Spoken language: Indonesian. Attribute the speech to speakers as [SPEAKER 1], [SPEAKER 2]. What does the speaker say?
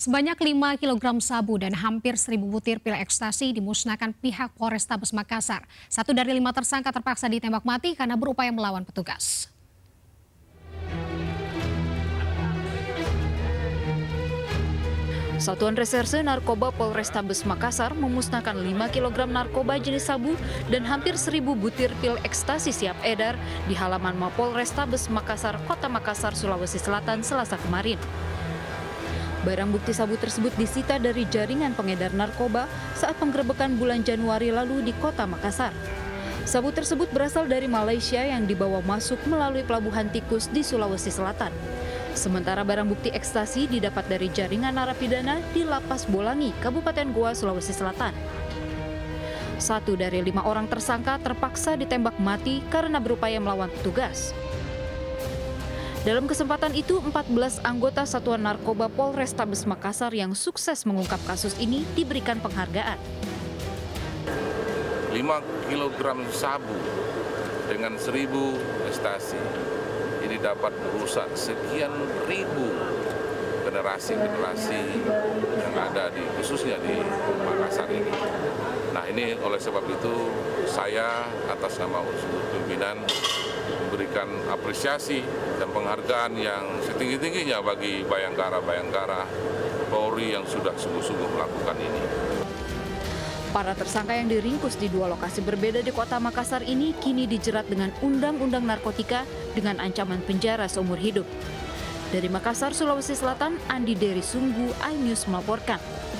[SPEAKER 1] Sebanyak 5 kilogram sabu dan hampir 1.000 butir pil ekstasi dimusnahkan pihak Polrestabes Makassar. Satu dari 5 tersangka terpaksa ditembak mati karena berupaya melawan petugas.
[SPEAKER 2] Satuan Reserse Narkoba Polrestabes Makassar memusnahkan 5 kg narkoba jenis sabu dan hampir 1.000 butir pil ekstasi siap edar di halaman Mapol Restabes Makassar, Kota Makassar, Sulawesi Selatan, Selasa kemarin. Barang bukti sabu tersebut disita dari jaringan pengedar narkoba saat penggerebekan bulan Januari lalu di Kota Makassar. Sabu tersebut berasal dari Malaysia yang dibawa masuk melalui Pelabuhan Tikus di Sulawesi Selatan. Sementara barang bukti ekstasi didapat dari jaringan narapidana di Lapas Bolangi, Kabupaten Goa, Sulawesi Selatan. 1 dari 5 orang tersangka terpaksa ditembak mati karena berupaya melawan petugas. Dalam kesempatan itu, 14 anggota Satuan Narkoba Polrestabes Makassar yang sukses mengungkap kasus ini diberikan penghargaan.
[SPEAKER 3] 5 kg sabu dengan 1.000 ekstasi. Ini dapat merusak sekian ribu generasi-generasi yang ada khususnya di Makassar ini. Nah, ini oleh sebab itu saya atas nama unsur pimpinan memberikan apresiasi dan penghargaan yang setinggi-tingginya bagi Bayangkara Polri yang sudah sungguh-sungguh melakukan ini.
[SPEAKER 2] Para tersangka yang diringkus di 2 lokasi berbeda di Kota Makassar ini kini dijerat dengan Undang-Undang Narkotika dengan ancaman penjara seumur hidup. Dari Makassar, Sulawesi Selatan, Andi Dery Sunggu, iNews melaporkan.